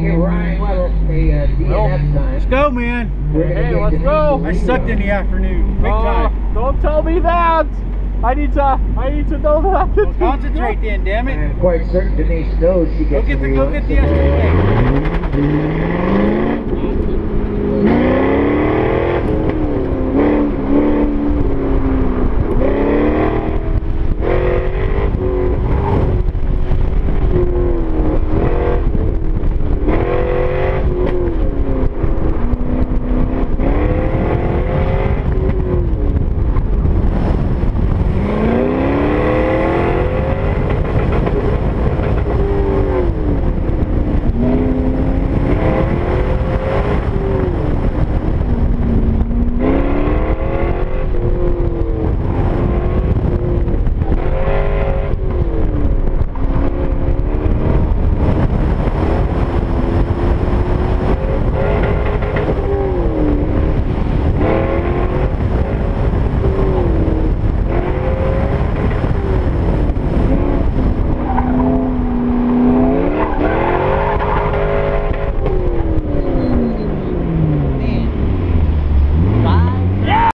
Let's go, man. Hey, let's go. I sucked in the afternoon. Big time. Don't tell me that. I need to know that I can Well, concentrate then, damn it. I'm quite certain Denise knows she gets Go get the yesterday.